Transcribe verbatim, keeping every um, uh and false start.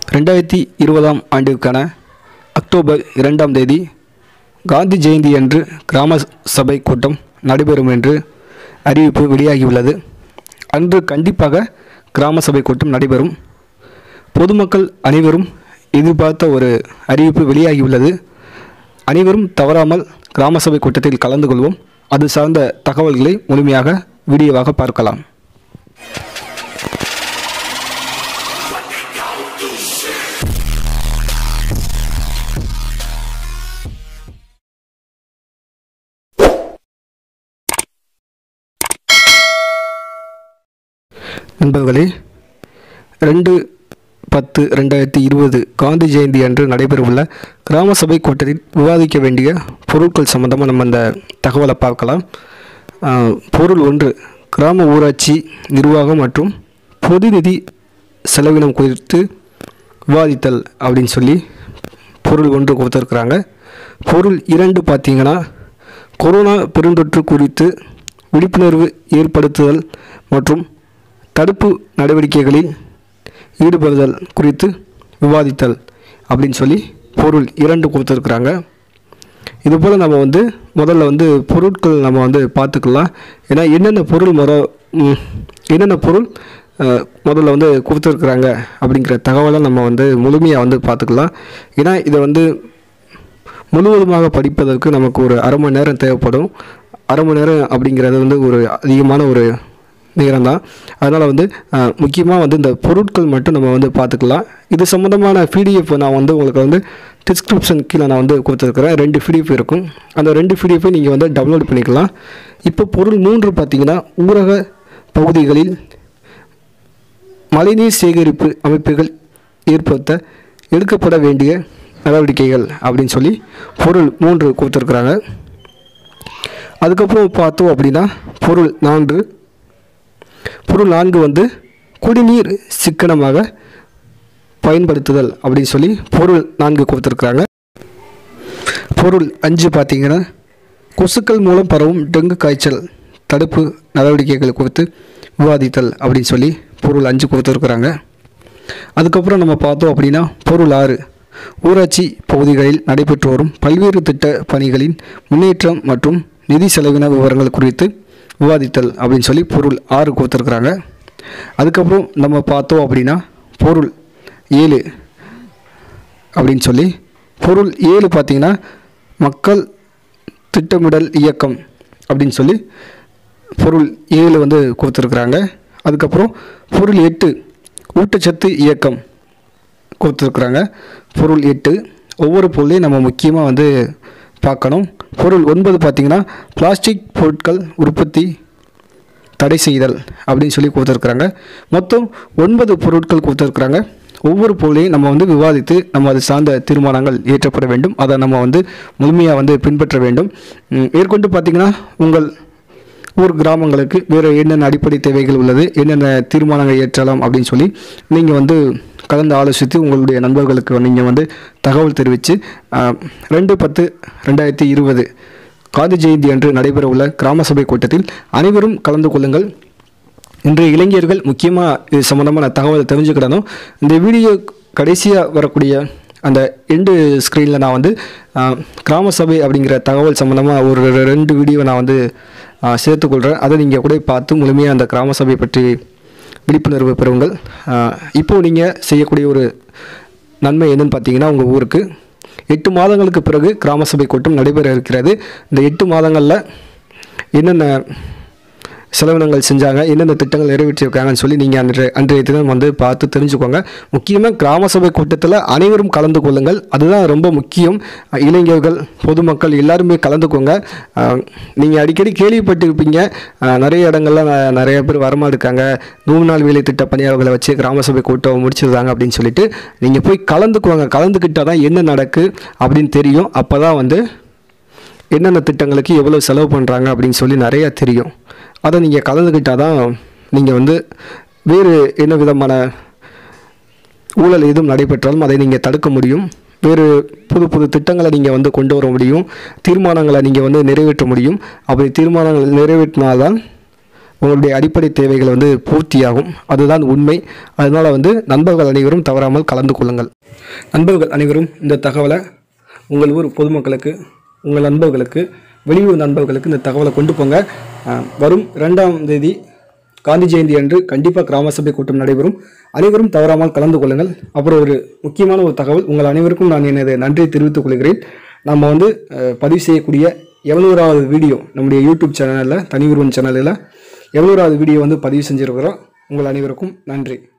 ரெண்டாயிரத்தி இருபதாம் ஆண்டிற்கான அக்டோபர் இரண்டாம் தேதி காந்தி ஜெயந்தி அன்று கிராம சபை கூட்டம் நடைபெறும் என்று அறிவிப்பு வெளியாகியுள்ளது. அன்று கண்டிப்பாக கிராம சபை கூட்டம் நடைபெறும். பொதுமக்கள் அனைவரும் எதிர்பார்த்த ஒரு அறிவிப்பு வெளியாகியுள்ளது. அனைவரும் தவறாமல் கிராம சபை கூட்டத்தில் கலந்து கொள்வோம். அது சார்ந்த தகவல்களை முழுமையாக வீடியோவாக பார்க்கலாம். நண்பர்களே, ரெண்டு பத்து ரெண்டாயிரத்தி இருபது காந்தி ஜெயந்தி அன்று நடைபெறவுள்ள கிராம சபை கூட்டத்தில் விவாதிக்க வேண்டிய பொருட்கள் சம்பந்தமாக நம்ம அந்த தகவலை பார்க்கலாம். பொருள் ஒன்று, கிராம ஊராட்சி நிர்வாகம் மற்றும் பொது நிதி செலவினம் குறித்து விவாதித்தல் அப்படின்னு சொல்லி பொருள் ஒன்று கொடுத்துருக்குறாங்க. பொருள் இரண்டு பார்த்திங்கன்னா, கொரோனா பெருந்தொற்று குறித்து விழிப்புணர்வு ஏற்படுத்துதல் மற்றும் தடுப்பு நடவடிக்கைகளில் ஈடுபடுதல் குறித்து விவாதித்தல் அப்படின்னு சொல்லி பொருள் இரண்டு கொடுத்துருக்குறாங்க. இதுபோல் நம்ம வந்து முதல்ல வந்து பொருட்கள் நம்ம வந்து பார்த்துக்கலாம். ஏன்னா என்னென்ன பொருள் முறை என்னென்ன பொருள் முதல்ல வந்து கொடுத்துருக்குறாங்க அப்படிங்கிற தகவலை நம்ம வந்து முழுமையாக வந்து பார்த்துக்கலாம். ஏன்னா இதை வந்து முழுவதுமாக படிப்பதற்கு நமக்கு ஒரு அரை மணி நேரம் தேவைப்படும். அரை மணி நேரம் அப்படிங்கிறது வந்து ஒரு அதிகமான ஒரு நேரம் தான். அதனால் வந்து முக்கியமாக வந்து இந்த பொருட்கள் மட்டும் நம்ம வந்து பார்த்துக்கலாம். இது சம்மந்தமான பிடிஎஃப் நான் வந்து உங்களுக்கு வந்து டிஸ்கிரிப்ஷன் கீழே நான் வந்து கொடுத்துருக்குறேன். ரெண்டு பிடிஎஃப் இருக்கும். அந்த ரெண்டு பிடிஎஃப்பை நீங்கள் வந்து டவுன்லோட் பண்ணிக்கலாம். இப்போ பொருள் மூன்று பார்த்திங்கன்னா, ஊரக பகுதிகளில் மழைநீர் சேகரிப்பு அமைப்புகள் ஏற்படுத்த எடுக்கப்பட வேண்டிய நடவடிக்கைகள் அப்படின்னு சொல்லி பொருள் மூன்று கொடுத்துருக்குறாங்க. அதுக்கப்புறம் பார்த்தோம் அப்படின்னா பொருள் நான்கு பொருள் நான்கு வந்து குடிநீர் சிக்கனமாக பயன்படுத்துதல் அப்படின்னு சொல்லி பொருள் நான்கு கொடுத்துருக்குறாங்க. பொருள் அஞ்சு பார்த்திங்கன்னா, கொசுக்கள் மூலம் பரவும் டெங்கு காய்ச்சல் தடுப்பு நடவடிக்கைகள் குறித்து விவாதித்தல் அப்படின்னு சொல்லி பொருள் அஞ்சு கொடுத்துருக்குறாங்க. அதுக்கப்புறம் நம்ம பார்த்தோம் அப்படின்னா பொருள் ஆறு, ஊராட்சி பகுதிகளில் நடைபெற்று வரும் பல்வேறு திட்ட பணிகளின் முன்னேற்றம் மற்றும் நிதி செலவின விவரங்கள் குறித்து விவாதித்தல் அப்படின்னு சொல்லி பொருள் ஆறு கொடுத்துருக்குறாங்க. அதுக்கப்புறம் நம்ம பார்த்தோம் அப்படின்னா பொருள் ஏழு அப்படின்னு சொல்லி பொருள் ஏழு பார்த்திங்கன்னா, மக்கள் திட்டமிடல் இயக்கம் அப்படின்னு சொல்லி பொருள் ஏழு வந்து கொடுத்துருக்குறாங்க. அதுக்கப்புறம் பொருள் எட்டு, ஊட்டச்சத்து இயக்கம் கொடுத்துருக்குறாங்க. பொருள் எட்டு ஒவ்வொரு பொருளையும் நம்ம முக்கியமாக வந்து பார்க்கணும். பொருள் ஒன்பது பார்த்திங்கன்னா, பிளாஸ்டிக் பொருட்கள் உற்பத்தி தடை செய்தல் அப்படின்னு சொல்லி கொடுத்துருக்குறாங்க. மொத்தம் ஒன்பது பொருட்கள் கொடுத்துருக்குறாங்க. ஒவ்வொரு பொருளையும் நம்ம வந்து விவாதித்து நம்ம அது சார்ந்த தீர்மானங்கள் இயற்றப்பட வேண்டும். அதை நம்ம வந்து முழுமையாக வந்து பின்பற்ற வேண்டும். மேற்கொண்டு பார்த்திங்கன்னா, உங்கள் ஊர் கிராமங்களுக்கு வேறு என்னென்ன அடிப்படை தேவைகள் உள்ளது, என்னென்ன தீர்மானங்கள் இயற்றலாம் அப்படின்னு சொல்லி நீங்கள் வந்து கலந்து ஆலோசித்து உங்களுடைய நண்பர்களுக்கு நீங்கள் வந்து தகவல் தெரிவித்து ரெண்டு பத்து ரெண்டாயிரத்தி இருபது காந்தி ஜெயந்தி அன்று நடைபெறவுள்ள கிராம சபை கூட்டத்தில் அனைவரும் கலந்து கொள்ளுங்கள். இன்றைய இளைஞர்கள் முக்கியமாக இது சம்மந்தமான தகவலை தெரிஞ்சுக்கிடணும். இந்த வீடியோ கடைசியாக வரக்கூடிய அந்த எண்டு ஸ்க்ரீனில் நான் வந்து கிராம சபை அப்படிங்கிற தகவல் சம்மந்தமாக ஒரு ரெண்டு வீடியோ நான் வந்து சேர்த்துக்கொள்கிறேன். அதை நீங்கள் கூட பார்த்து முழுமையாக அந்த கிராம சபை பற்றி விழிப்புணர்வு பெறுங்கள். இப்போது நீங்கள் செய்யக்கூடிய ஒரு நன்மை என்னன்னு பார்த்தீங்கன்னா, உங்கள் ஊருக்கு எட்டு மாதங்களுக்கு பிறகு கிராம சபை கூட்டம் நடைபெற இருக்கிறது. இந்த எட்டு மாதங்களில் என்னென்ன செலவினங்கள் செஞ்சாங்க, என்னென்ன திட்டங்கள் நிறைவேற்றியிருக்காங்கன்னு சொல்லி நீங்கள் அன்றைய அன்றைய தினம் வந்து பார்த்து தெரிஞ்சுக்கோங்க. முக்கியமாக கிராம சபை கூட்டத்தில் அனைவரும் கலந்து கொள்ளுங்கள். அதுதான் ரொம்ப முக்கியம். இளைஞர்கள், பொதுமக்கள் எல்லாருமே கலந்துக்கோங்க. நீங்கள் அடிக்கடி கேள்விப்பட்டிருப்பீங்க, நிறைய இடங்கள்லாம் நிறைய பேர் வரமாட்டாங்க, நூறு நாள் வேலை திட்ட பணியாளர்களை வச்சு கிராம சபை கூட்டம் முடிச்சிருந்தாங்க அப்படின்னு சொல்லிட்டு. நீங்கள் போய் கலந்துக்குவாங்க. கலந்துக்கிட்டால் தான் என்ன நடக்கு அப்படின்னு தெரியும். அப்போ தான் வந்து என்னென்ன திட்டங்களுக்கு எவ்வளோ செலவு பண்ணுறாங்க அப்படின்னு சொல்லி நிறையா தெரியும். அதை நீங்கள் கலந்துக்கிட்டால் தான் நீங்கள் வந்து வேறு என்ன விதமான ஊழல் எதுவும் நடைபெற்றாலும் அதை நீங்கள் தடுக்க முடியும். வேறு புது புது திட்டங்களை நீங்கள் வந்து கொண்டு வர முடியும். தீர்மானங்களை நீங்கள் வந்து நிறைவேற்ற முடியும். அப்படி தீர்மானங்கள் நிறைவேற்றினால்தான் உங்களுடைய அடிப்படை தேவைகள் வந்து பூர்த்தியாகும். அதுதான் உண்மை. அதனால் வந்து நண்பர்கள் அனைவரும் தவறாமல் கலந்து கொள்ளுங்கள். நண்பர்கள் அனைவரும் இந்த தகவலை உங்கள் ஊர் பொதுமக்களுக்கு, உங்கள் நண்பர்களுக்கு, வெளியூர் நண்பர்களுக்கு இந்த தகவலை கொண்டு போங்க. வரும் இரண்டாம் தேதி காந்தி ஜெயந்தி அன்று கண்டிப்பாக கிராம சபை கூட்டம் நடைபெறும். அனைவரும் தவறாமல் கலந்து கொள்ளுங்கள். அப்புறம் ஒரு முக்கியமான ஒரு தகவல், உங்கள் அனைவருக்கும் நான் எனது நன்றியை தெரிவித்துக் கொள்கிறேன். நம்ம வந்து பதிவு செய்யக்கூடிய எவ்வளோராவது வீடியோ நம்முடைய யூடியூப் சேனலில், தனி ஒருவன் சேனலில் எவ்வளோராவது வீடியோ வந்து பதிவு செஞ்சுருக்கிறோம். உங்கள் அனைவருக்கும் நன்றி.